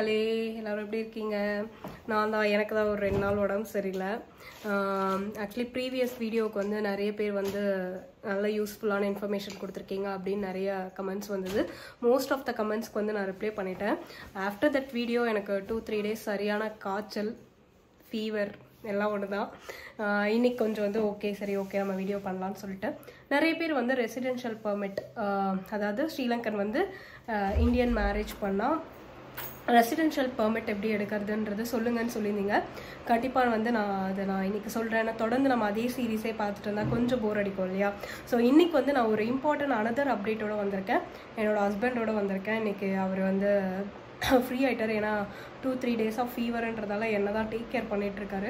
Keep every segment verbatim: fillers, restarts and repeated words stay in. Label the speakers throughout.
Speaker 1: மக்களே எல்லாரும் எப்படி இருக்கீங்க? நான் தான் எனக்கு தான் ஒரு ரெண்டு நாள் உடம்பு சரியில்லை. ஆக்சுவலி ப்ரீவியஸ் வீடியோவுக்கு வந்து நிறைய பேர் வந்து நல்ல யூஸ்ஃபுல்லான இன்ஃபர்மேஷன் கொடுத்துருக்கீங்க அப்படின்னு நிறைய கமெண்ட்ஸ் வந்தது. மோஸ்ட் ஆஃப் த கமெண்ட்ஸ்க்கு வந்து நான் ரிப்ளை பண்ணிட்டேன். ஆஃப்டர் தட் வீடியோ எனக்கு டூ த்ரீ டேஸ் சரியான காய்ச்சல், ஃபீவர் எல்லாம் ஒன்று தான். இன்னைக்கு கொஞ்சம் வந்து ஓகே சரி ஓகே நம்ம வீடியோ பண்ணலான்னு சொல்லிட்டு நிறைய பேர் வந்து ரெசிடென்ஷியல் பெர்மிட், அதாவது ஸ்ரீலங்கன் வந்து இந்தியன் மேரேஜ் பண்ணால் ரெசிடென்ஷியல் பெர்மிட் எப்படி எடுக்கிறதுன்றது சொல்லுங்கன்னு சொல்லியிருந்தீங்க. கண்டிப்பாக வந்து நான் அதை நான் இன்றைக்கி சொல்கிறேன். நான் தொடர்ந்து நம்ம அதே சீரீஸே பார்த்துட்டு இருந்தால் கொஞ்சம் போர் அடிக்கும் இல்லையா? ஸோ இன்றைக்கி வந்து நான் ஒரு இம்பார்ட்டன்ட் அனதர் அப்டேட்டோடு வந்திருக்கேன். என்னோடய ஹஸ்பண்டோடு வந்திருக்கேன். இன்றைக்கி அவர் வந்து ஃப்ரீ ஆகிட்டார். ஏன்னா டூ த்ரீ டேஸ் ஆஃப் ஃபீவர்ன்றதால என்ன தான் டேக் கேர் பண்ணிட்டு இருக்காரு.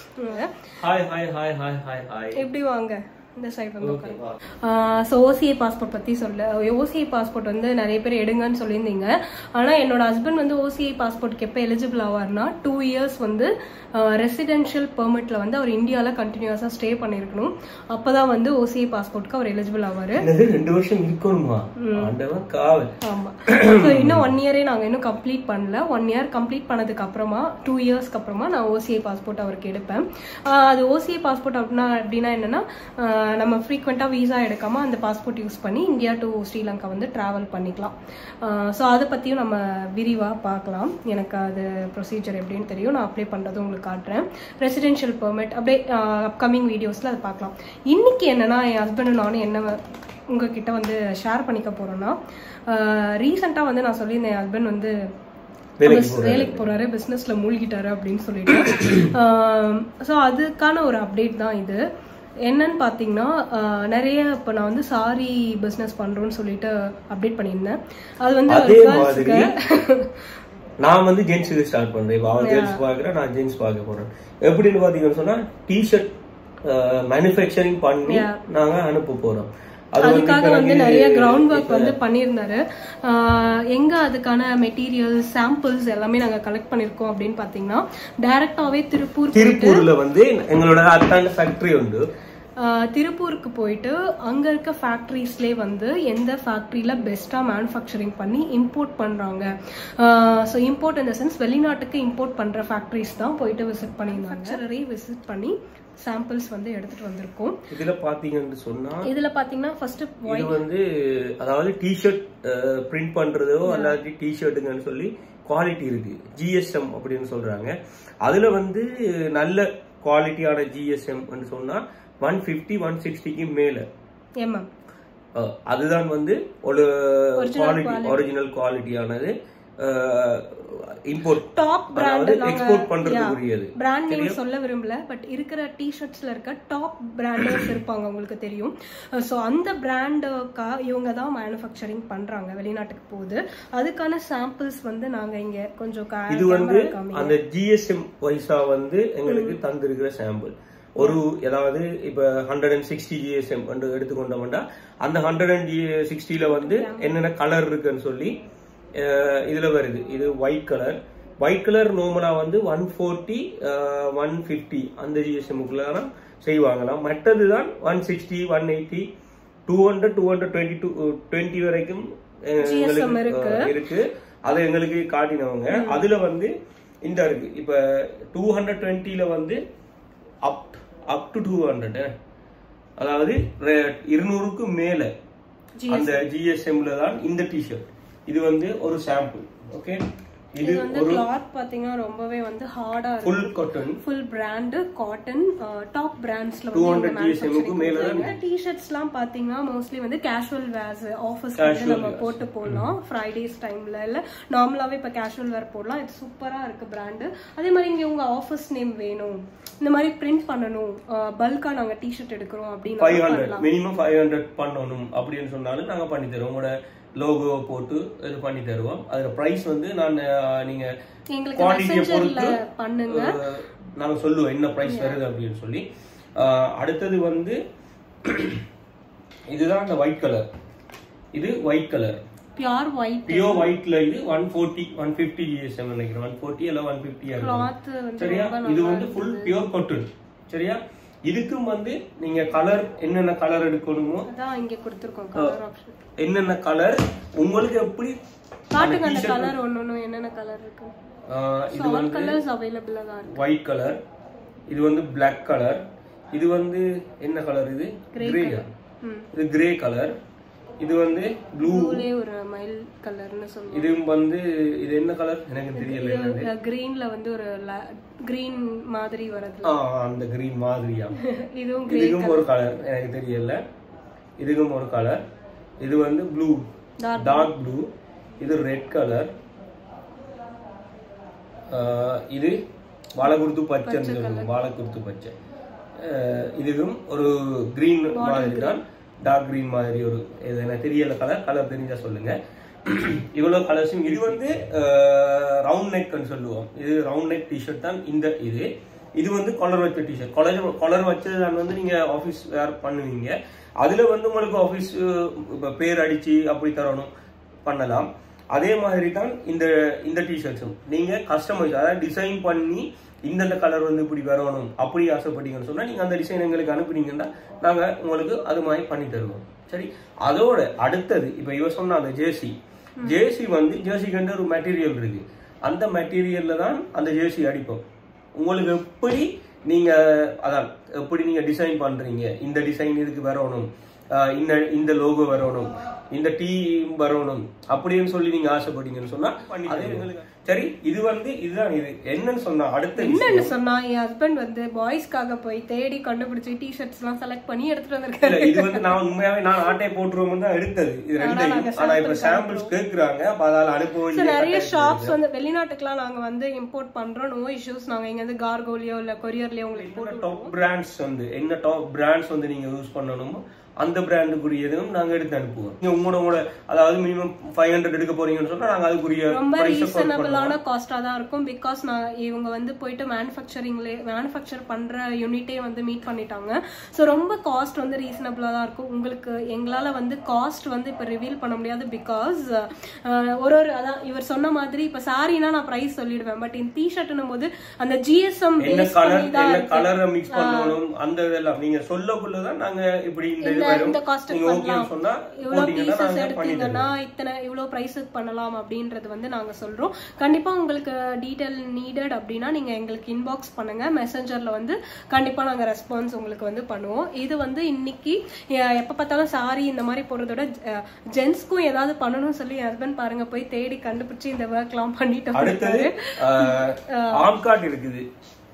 Speaker 1: எப்படி வாங்க இந்த சைட் வந்து ஸோ ஓசிஐ பாஸ்போர்ட் பற்றி சொல்ல. ஓசிஐ பாஸ்போர்ட் வந்து நிறைய பேர் எடுங்கன்னு சொல்லியிருந்தீங்க. ஆனால் என்னோட ஹஸ்பண்ட் வந்து ஓசிஐ பாஸ்போர்ட்டுக்கு எப்போ எலிஜிபிள் ஆவார்னா டூ இயர்ஸ் வந்து ரெசிடென்ஷியல் பெர்மிட்ல வந்து அவர் இந்தியாவில் கண்டினியூஸாக ஸ்டே பண்ணியிருக்கணும். அப்போ தான் வந்து ஓசிஐ பாஸ்போர்ட்டுக்கு அவர் எலிஜிபிள் ஆவார்.
Speaker 2: ரெண்டு வருஷம் இருக்கணுமா?
Speaker 1: ஆமாம். ஸோ இன்னும் ஒன் இயரே நாங்கள் இன்னும் கம்ப்ளீட் பண்ணல. ஒன் இயர் கம்ப்ளீட் பண்ணதுக்கு அப்புறமா டூ இயர்ஸ்க்கு அப்புறமா நான் ஓசிஐ பாஸ்போர்ட் அவருக்கு எடுப்பேன். அது ஓசிஐ பாஸ்போர்ட் அப்படின்னா அப்படின்னா என்னன்னா நம்ம ஃப்ரீக்வெண்ட்டாக வீசா எடுக்காம அந்த பாஸ்போர்ட் யூஸ் பண்ணி இந்தியா டு ஸ்ரீலங்கா வந்து ட்ராவல் பண்ணிக்கலாம். ஸோ அதை பற்றியும் நம்ம விரிவாக பார்க்கலாம். எனக்கு அது ப்ரொசீஜர் எப்படின்னு தெரியும். நான் அப்ளை பண்ணுறது உங்களுக்கு காட்டுறேன். ரெசிடென்ஷியல் பெர்மிட் அப்படியே அப்கமிங் வீடியோஸில் அதை பார்க்கலாம். இன்னைக்கு என்னன்னா என் ஹஸ்பண்டும் நானும் என்ன உங்ககிட்ட வந்து ஷேர் பண்ணிக்க போகிறோன்னா, ரீசெண்டாக வந்து நான் சொல்லியிருந்தேன் என் ஹஸ்பண்ட் வந்து வேலைக்கு போறாரு, பிஸ்னஸ்ல மூழ்கிட்டாரு அப்படின்னு சொல்லிட்டு. ஸோ அதுக்கான ஒரு அப்டேட் தான் இது. என்னன்னு பார்த்தீங்கன்னா, நிறைய இப்போ நான் வந்து சாரி பிஸ்னஸ் பண்றோம்னு சொல்லிட்டு அப்டேட் பண்ணியிருந்தேன். அது வந்து
Speaker 2: நான் வந்து ஜென்ஸுக்கு ஸ்டார்ட் பண்றேன். இப்போ அவன் ஜென்ஸ் பார்க்குறேன், நான் ஜென்ஸ் பார்க்க போறேன். எப்படின்னு பார்த்தீங்கன்னு சொன்னா டிஷர்ட் மேனுஃபேக்சரிங் பண்ணி நாங்க அனுப்ப போறோம்.
Speaker 1: அதுக்காக வந்து நிறைய கிரவுண்ட் ஒர்க் வந்து பண்ணியிருந்தாரு. எங்க அதுக்கான மெட்டீரியல் சாம்பிள்ஸ் எல்லாமே நாங்க கலெக்ட் பண்ணிருக்கோம் அப்படின்னு பாத்தீங்கன்னா, டைரக்டாவே திருப்பூர்
Speaker 2: திருப்பூர்ல வந்து எங்களோட அத்தாண்ட ஃபேக்டரி உண்டு.
Speaker 1: திருப்பூருக்கு போயிட்டு அங்க இருக்க ஃபேக்டரிஸ்லேயே வந்து எந்த ஃபேக்டரியில பெஸ்டா மேனுஃபேக்சரிங் பண்ணி இம்போர்ட் பண்றாங்க. ஸோ இம்போர்ட் இந்த சென்ஸ் வெளிநாட்டுக்கு இம்போர்ட் பண்ற ஃபேக்டரிஸ் தான் போயிட்டு விசிட் பண்ணியிருந்தாங்க. விசிட் பண்ணி சாம்பிள்ஸ் வந்து எடுத்துட்டு வந்திருக்கோம்.
Speaker 2: இதுல பாத்தீங்கன்னு சொன்னா
Speaker 1: இதுல பாத்தீங்கன்னா ஃபர்ஸ்ட்
Speaker 2: இது வந்து அதாவது டிஷர்ட் பிரிண்ட் பண்றதோ அல்லாட்டி டிஷர்ட்டுங்கன்னு சொல்லி குவாலிட்டி இருக்கு. ஜிஎஸ்எம் அப்படின்னு சொல்றாங்க. அதுல வந்து நல்ல குவாலிட்டியான ஜிஎஸ்எம் சொன்னா ஒன் பிப்டி ஒன் சிக்ஸ்டிக்கு மேல
Speaker 1: எம்எம்
Speaker 2: அதுதான் வந்து ஒரு குவாலிட்டி, ஒரிஜினல் குவாலிட்டியானது. இம்போர்ட்
Speaker 1: டாப் பிராண்ட்
Speaker 2: எக்ஸ்போர்ட் பண்றதுக்குரியது.
Speaker 1: பிராண்ட் நேம் சொல்ல விரும்பல, பட் இருக்கிற டி-ஷர்ட்ஸ்ல இருக்க டாப் பிராண்டர்ஸ் இருப்பாங்க, உங்களுக்கு தெரியும். சோ அந்த பிராண்டுக்கா இவங்க தான் மேனுஃபேக்சரிங் பண்றாங்க, வெளிநாட்டுக்கு போகுது. அதுக்கான சாம்பிள்ஸ் வந்து நாங்க இங்க கொஞ்சம்
Speaker 2: இது வந்து அந்த ஜிஎஸ்எம் வைஸா வந்து எங்களுக்கு தந்திருக்கிற சாம்பிள். ஒரு ஏதாவது இப்ப ஹண்ட்ரட் அண்ட் சிக்ஸ்டி ஜிஎஸ்எம் எடுத்துக்கொண்டோம்னா அந்த ஹண்ட்ரட் அண்ட் சிக்ஸ்டில வந்து என்னென்ன கலர் இருக்குன்னு சொல்லி இதுல வருது. இது ஒயிட் கலர். ஒயிட் கலர் நார்மலா வந்து ஒன் ஃபோர்ட்டி ஒன் பிப்டி அந்த ஜிஎஸ்எம்குள்ள செய்வாங்களாம். மற்றதுதான் one sixty one eighty two hundred two hundred twenty two twenty வரைக்கும் இருக்கு. அதை எங்களுக்கு காட்டினவங்க. அதுல வந்து இந்த இருக்கு. இப்ப டூ ஹண்ட்ரட் டுவெண்ட்டில வந்து up up to two hundred அதாவது இருநூறுக்கு மேல அந்த ஜிஎஸ்எம்ல தான் இந்த டிஷர்ட். இது வந்து ஒரு சாம்பிள். ஓகே,
Speaker 1: இது வந்து கிளாத் பாத்தீங்கன்னா ரொம்பவே வந்து ஹார்டா இருக்கு.
Speaker 2: Full cotton,
Speaker 1: full brand cotton, top பிராண்ட்ஸ்ல
Speaker 2: வந்து டூ ஹண்ட்ரட் ஜிஎஸ்எம்க்கு மேல தான்.
Speaker 1: டி-ஷர்ட்ஸ்லாம் பாத்தீங்கன்னா மோஸ்ட்லி வந்து கேஷுவல் வேர்ஸ், ஆபீஸ்க்கு நம்ம போட்டு போடலாம். ஃப்ரைடேஸ் டைம்ல இல்ல நார்மலாவே இப்ப கேஷுவல் வேர் போடலாம். இது சூப்பரா இருக்கு பிராண்ட். அதே மாதிரி இங்க உங்க ஆபீஸ் நேம் வேணும், இந்த மாதிரி பிரிண்ட் பண்ணனும், பல்கா நாங்க டி-ஷர்ட் எடுக்கிறோம் அப்படினா
Speaker 2: five hundred minimum five hundred பண்ணனும் அப்படின்னு சொன்னாலும் நாங்க பண்ணி தரோம். உங்களோட லோகோ போட்டு இது பண்ணி தருவோம். அதோட பிரைஸ் வந்து நான் நீங்க குவாண்டிட்டியை பொறுத்து
Speaker 1: பண்ணுங்க,
Speaker 2: நாங்க சொல்லுவோம் என்ன பிரைஸ் வருது அப்படின்னு சொல்லி. அடுத்தது வந்து இதுதான் அந்த ஒயிட் கலர். இது white colour,
Speaker 1: pure white.
Speaker 2: Pure ஒயிட்ல இது one forty one fifty GSM நினைக்கிறேன். ஒன் ஃபோர்ட்டி இல்ல ஒன் பிப்டி. சரியா, இது வந்து ஃபுல் பியூர் காட்டன். சரியா, இதுக்கும் வந்து நீங்க கலர் என்னென்ன கலர் எடுக்கணுமோ
Speaker 1: அதான் இங்க கொடுத்திருக்கோம் கலர் ஆப்ஷன். என்னென்ன
Speaker 2: கலர் உங்களுக்கு எப்படி
Speaker 1: காட்டுங்க அந்த கலர் ஒண்ணு என்னென்ன கலர் இருக்கு. இது வந்து கலர்ஸ் அவேலபிளா தான் இருக்கு.
Speaker 2: ஒயிட் கலர், இது வந்து Black கலர், இது வந்து என்ன கலர் இது கிரே. இது கிரே கலர், இது வந்து ப்ளூலே ஒரு மைல் கலர்னு சொல்லுவாங்க. இது வந்து இது என்ன கலர் எனக்கு தெரியல. என்னது
Speaker 1: கிரீன்ல வந்து ஒரு கிரீன் மாதிரி வருது.
Speaker 2: ஆ அந்த கிரீன் மாதிரியா. இதுவும் கிரே. இதுவும் ஒரு கலர் எனக்கு தெரியல. இதுவும் ஒரு கலர். இது வந்து ப்ளூ டார்க் ப்ளூ. இது ரெட் கலர். இது வாழைக்குருத்து பச்சைன்னு சொல்லுவாங்க. வாழைக்குருத்து பச்சை. இதுவும் ஒரு கிரீன் மாதிரி தான். டார்க் கிரீன் மாதிரி ஒரு என்ன தெரியல கலர். கலர் தெரிஞ்சா சொல்லுங்க. இவ்வளவு கலர்ஸும். இது வந்து ரவுண்ட் நெக்னு சொல்லுவோம். இது ரவுண்ட் நெக் டிஷர்ட் தான். இந்த இது இது வந்து கலர் வச்ச டிஷர்ட். கலர் கலர் வச்சது வந்து நீங்க ஆஃபீஸ் வேர் பண்ணுவீங்க. அதுல வந்து உங்களுக்கு ஆஃபீஸ் பேர் அடிச்சு அப்படி தரணும் பண்ணலாம். அதே மாதிரி தான் இந்த இந்த டிஷர்ட்ஸும் நீங்க கஸ்டமைஸ் அதாவது டிசைன் பண்ணி இந்த கலர் வந்து இப்படி வரணும் அப்படி ஆசைப்பட்டீங்கன்னு சொன்னா நீங்க அந்த டிசைன் எங்களுக்கு அனுப்புனீங்கன்னா நாங்க உங்களுக்கு அது மாதிரி பண்ணி தருவோம். சரி, அதோட அடுத்தது இப்ப இவ சொன்ன அந்த ஜேசி ஜேசி வந்து ஜேசிக்கு ஒரு மெட்டீரியல் இருக்கு. அந்த மெட்டீரியல்ல தான் அந்த ஜேசி அடிப்போம். உங்களுக்கு எப்படி நீங்க அதான் எப்படி நீங்க டிசைன் பண்றீங்க, இந்த டிசைன் இதுக்கு வரணும், இந்த இந்த லோகோ வரணும், இந்த டீ வரணும் அப்படின்னு சொல்லி நீங்க ஆசைப்பட்டீங்கன்னு சொன்னா அதே எங்களுக்கு. சரி, இது வந்து இதுதான். இது என்னன்னு சொன்னா அடுத்த
Speaker 1: என்னன்னு சொன்னா என் ஹஸ்பண்ட் வந்து பாய்ஸ்க்காக போய் தேடி கண்டுபிடிச்சு டி ஷர்ட்ஸ் எல்லாம் செலக்ட் பண்ணி எடுத்துட்டு வந்திருக்காரு.
Speaker 2: இது வந்து நான் உண்மையாவே நான் ஆட்டை போட்டுருவோம் தான் எடுத்தது இது ரெண்டையும். ஆனா இப்ப சாம்பிள்ஸ் கேக்குறாங்க, அப்ப அதால அனுப்ப வேண்டிய
Speaker 1: நிறைய ஷாப்ஸ் வந்து வெளிநாட்டுக்குலாம் நாங்க வந்து இம்போர்ட் பண்றோம். No issues. நாங்க இங்க வந்து கார்கோலியோ இல்ல கொரியர்லயோ உங்களுக்கு போட்டு
Speaker 2: டாப் பிராண்ட்ஸ் வந்து என்ன டாப் பிராண்ட்ஸ் வந்து நீங்க யூஸ் பண்ணணுமோ அந்த பிராண்டுக்குரியதும் நாங்க எடுத்து அனுப்புவோம். நீங்க உங்களோட உங்களோட அதாவது மினிமம் ஃபைவ் ஹண்ட்ரட் எடுக்க போறீங்கன்னு சொன்னா நாங்க அதுக்குரிய
Speaker 1: ரொம்ப ரீசனபிளான காஸ்டா தான் இருக்கும். பிகாஸ் நான் இவங்க வந்து போயிட்டு மேனுஃபேக்சரிங்ல மேனுஃபேக்சர் பண்ற யூனிட்டே வந்து மீட் பண்ணிட்டாங்க. ஸோ ரொம்ப காஸ்ட் வந்து ரீசனபிளா தான் இருக்கும். உங்களுக்கு எங்களால வந்து காஸ்ட் வந்து இப்ப ரிவீல் பண்ண முடியாது. பிகாஸ் ஒரு ஒரு அதான் இவர் சொன்ன மாதிரி இப்ப சாரினா நான் பிரைஸ் சொல்லிடுவேன். பட் இந்த டி ஷர்ட்னும் போது அந்த ஜிஎஸ்எம்
Speaker 2: கலரை மிக்ஸ் பண்ணணும் அந்த இதெல்லாம் நீங்க சொல்லக்குள்ளதான் நாங்க இப்படி இந்த
Speaker 1: இந்த காஸ்ட் பண்ணலாம், இவ்வளவு பீசஸ் எடுத்தீங்கன்னா இத்தனை இவ்வளவு பிரைஸுக்கு பண்ணலாம் அப்படின்றது வந்து நாங்க சொல்றோம். கண்டிப்பா உங்களுக்கு டீடைல் நீடட் அப்படின்னா நீங்க எங்களுக்கு இன்பாக்ஸ் பண்ணுங்க. மெசஞ்சர்ல வந்து கண்டிப்பா நாங்க ரெஸ்பான்ஸ் உங்களுக்கு வந்து பண்ணுவோம். இது வந்து இன்னைக்கு எப்ப பார்த்தாலும் சாரி இந்த மாதிரி போடுறதோட ஜென்ஸ்க்கும் ஏதாவது பண்ணணும்னு சொல்லி ஹஸ்பண்ட் பாருங்க போய் தேடி கண்டுபிடிச்சு இந்த ஒர்க் எல்லாம் பண்ணிட்டு
Speaker 2: அடுத்தது ஆர்ம் கார்ட் இருக்குது.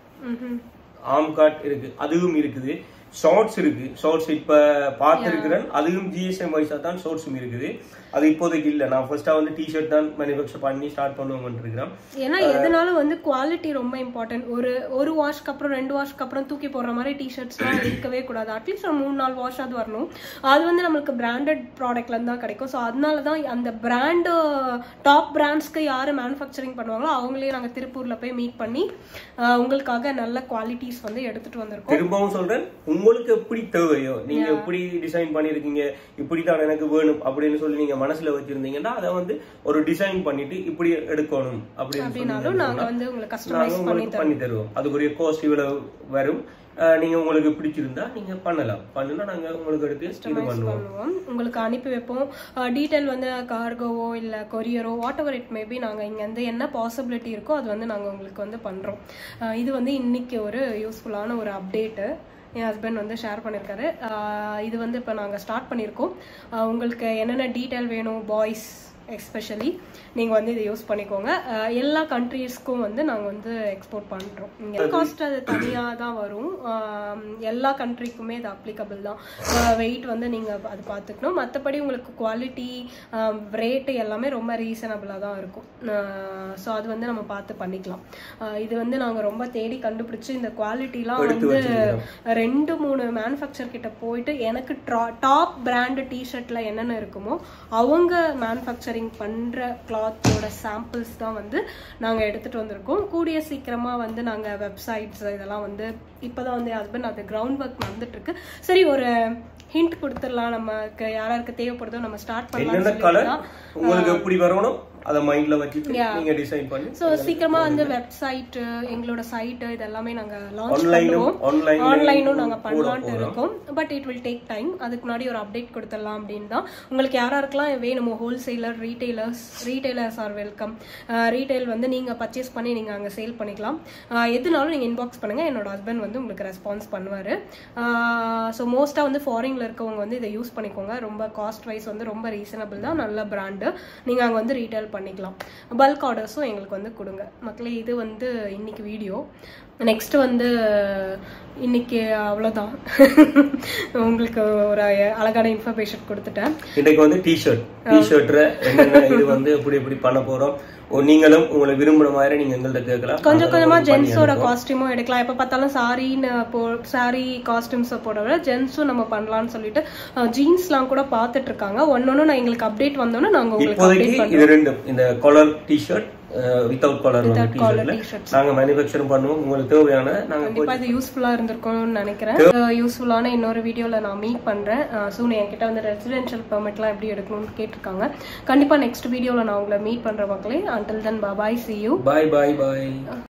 Speaker 2: ஆர்ம் கார்ட் இருக்கு, அதுவும் இருக்குது. ஷார்ட்ஸ் இருக்கு. ஷார்ட்ஸ் இப்ப பார்த்திருக்கிறேன். அதுவும் ஜிஎஸ்எம் வைஸா தான் ஷார்ட்ஸும் இருக்குது. அது இப்போதைக்கு இல்ல. நான் ஃபர்ஸ்டா வந்து டி ஷர்ட் தான் மேனுஃபேக்சர் பண்ணி ஸ்டார்ட் பண்ணுவோம்னு இருக்கிறேன்.
Speaker 1: ஏன்னா எதனாலும் வந்து குவாலிட்டி ரொம்ப இம்பார்ட்டன்ட். ஒரு ஒரு வாஷ்க்கு அப்புறம் ரெண்டு வாஷ்க்கு அப்புறம் தூக்கி போடுற மாதிரி டி ஷர்ட்ஸ்லாம் இருக்கவே கூடாது. அட்லீஸ்ட் ஒரு மூணு நாலு வாஷ் அது வரணும். அது வந்து நம்மளுக்கு பிராண்டட் ப்ராடக்ட்ல இருந்து தான் கிடைக்கும். ஸோ அதனால தான் அந்த பிராண்டு டாப் பிராண்ட்ஸ்க்கு யாரு மேனுஃபேக்சரிங் பண்ணுவாங்களோ அவங்களே நாங்கள் திருப்பூர்ல போய் மீட் பண்ணி உங்களுக்காக நல்ல குவாலிட்டிஸ் வந்து எடுத்துட்டு வந்திருக்கோம்.
Speaker 2: திரும்பவும் சொல்றேன், உங்களுக்கு எப்படி தேவையோ நீங்க எப்படி டிசைன் பண்ணிருக்கீங்க, இப்படித்தான் எனக்கு வேணும் அப்படின்னு சொல்லி நீங்க மனசுல வச்சிருந்தீங்கன்னா அதை வந்து ஒரு டிசைன் பண்ணிட்டு இப்படி எடுக்கணும் அப்படின்னு
Speaker 1: நாங்க வந்து உங்களுக்கு கஸ்டமைஸ் பண்ணி
Speaker 2: பண்ணி தருவோம். அதுக்குரிய காஸ்ட் இவ்வளவு வரும். நீங்க உங்களுக்கு பிடிச்சிருந்தா நீங்க பண்ணலாம். பண்ணுனா நாங்க உங்களுக்கு எடுத்து இது பண்ணுவோம்,
Speaker 1: உங்களுக்கு அனுப்பி வைப்போம். டீடைல் வந்து கார்கோவோ இல்ல கொரியரோ வாட் எவர் இட் மேபி நாங்க இங்க வந்து என்ன பாசிபிலிட்டி இருக்கோ அது வந்து நாங்க உங்களுக்கு வந்து பண்றோம். இது வந்து இன்னைக்கு ஒரு யூஸ்ஃபுல்லான ஒரு அப்டேட்டு என் ஹஸ்பண்ட் வந்து ஷேர் பண்ணியிருக்காரு. இது வந்து இப்போ நாங்கள் ஸ்டார்ட் பண்ணியிருக்கோம். உங்களுக்கு என்னென்ன டீட்டெயில் வேணும் பாய்ஸ் எஸ்பெஷலி நீங்கள் வந்து இதை யூஸ் பண்ணிக்கோங்க. எல்லா கண்ட்ரீஸ்க்கும் வந்து நாங்கள் வந்து எக்ஸ்போர்ட் பண்ணுறோம். இங்கே காஸ்ட் அது தனியாக தான் வரும். எல்லா கண்ட்ரிக்குமே இது அப்ளிகபிள் தான். வெயிட் வந்து நீங்கள் அது பார்த்துக்கணும். மற்றபடி உங்களுக்கு குவாலிட்டி ரேட்டு எல்லாமே ரொம்ப ரீசனபிளாக தான் இருக்கும். ஸோ அது வந்து நம்ம பார்த்து பண்ணிக்கலாம். இது வந்து நாங்கள் ரொம்ப தேடி கண்டுபிடிச்சி இந்த குவாலிட்டிலாம் வந்து ரெண்டு மூணு மேனுஃபேக்சர் கிட்ட போயிட்டு எனக்கு டாப் பிராண்டு டிஷர்ட்ல என்னென்ன இருக்குமோ அவங்க மேனுஃபேக்சரிங் பண்ற கிளாத்தோட சாம்பிள்ஸ் தான் வந்து நாங்க எடுத்துட்டு வந்திருக்கோம். கூடிய சீக்கிரமா வந்து நாங்க வெப்சைட்ஸ் இதெல்லாம் வந்து இப்பதான் வந்து ஹஸ்பண்ட் அது கிரவுண்ட் ஒர்க் நடந்துட்டு இருக்கு. சரி, ஒரு ஹிண்ட் கொடுத்துடலாம். நமக்கு யாராருக்கு தேவைப்படுதோ நம்ம ஸ்டார்ட் பண்ணலாம்.
Speaker 2: உங்களுக்கு எப்படி வரணும் அத மைண்ட்ல வச்சிட்டு நீங்க டிசைன் பண்ணி
Speaker 1: சோ சீக்கிரமா அந்த வெப்சைட் எங்களோட சைட் இதெல்லாம் நாங்க லான்ச் பண்ணுவோம் ஆன்லைனும் நாங்க பண்ணலாம்னு இருக்கோம் but it will take time அதுக்கு முன்னாடி ஒரு அப்டேட் கொடுத்துடலாம் அப்படின்னு தான் உங்களுக்கு யாராருக்கெல்லாம் வேணுமோ wholesaler retailers retailers are welcome retail வந்து நீங்க பர்ச்சேஸ் பண்ணி நீங்க அங்க சேல் பண்ணிக்கலாம் எதுனாலும் நீங்க இன்பாக்ஸ் பண்ணுங்க என்னோட ஹஸ்பண்ட் வந்து உங்களுக்கு ரெஸ்பான்ஸ் பண்ணுவாரு ஸோ மோஸ்டா வந்து ஃபாரின்ல இருக்கவங்க வந்து இதை யூஸ் பண்ணிக்கோங்க ரொம்ப காஸ்ட் வைஸ் வந்து ரொம்ப ரீசனபிள் தான் நல்ல பிராண்டு நீங்க அங்க வந்து ரீட்டைல் பண்ணிக்கலாம் பல்க் ஆர்டர்ஸும் எங்களுக்கு வந்து கொடுங்க மக்களே இது வந்து இன்னைக்கு வீடியோ நெக்ஸ்ட் வந்து இன்னைக்கு அவ்வளவுதான் உங்களுக்கு ஒரு அழகான இன்ஃபர்மேஷன் கொடுத்துட்டேன்
Speaker 2: இன்னைக்கு வந்து டி-ஷர்ட் டி-ஷர்ட்ல என்னென்ன இது வந்து எப்படி எப்படி பண்ண போறோம் நீங்களும் உங்களை விரும்புற மாதிரி நீங்க எங்கள்ட்ட கேட்கலாம்
Speaker 1: கொஞ்சம் கொஞ்சமா ஜென்ஸோட காஸ்டியூமும் எடுக்கலாம் எப்ப பார்த்தாலும் சாரின்னு சாரி காஸ்டியூம்ஸ் போட விட ஜென்ஸும் நம்ம பண்ணலாம்னு சொல்லிட்டு ஜீன்ஸ் எல்லாம் கூட பாத்துட்டு இருக்காங்க ஒன்னொன்னு நான் எங்களுக்கு அப்டேட் வந்தோன்னா நாங்க உங்களுக்கு
Speaker 2: இது ரெண்டும் இந்த காலர் டி-ஷர்ட் வித்தவுட் காலர் டி-ஷர்ட்ல நாங்க மேனுஃபேக்சர் பண்ணுவோம் உங்களுக்கு தேவையான நாங்க
Speaker 1: கண்டிப்பா இது யூஸ்ஃபுல்லா இருந்திருக்கும்னு நினைக்கிறேன் யூஸ்ஃபுல்லான இன்னொரு வீடியோல நான் மீட் பண்றேன் சூன் என்கிட்ட வந்து ரெசிடென்ஷியல் பெர்மிட்லாம் எப்படி எடுக்கணும்னு கேட்டிருக்காங்க கண்டிப்பா நெக்ஸ்ட் வீடியோல நான் உங்களை மீட் பண்ற மக்களே until then bye bye see you
Speaker 2: bye bye bye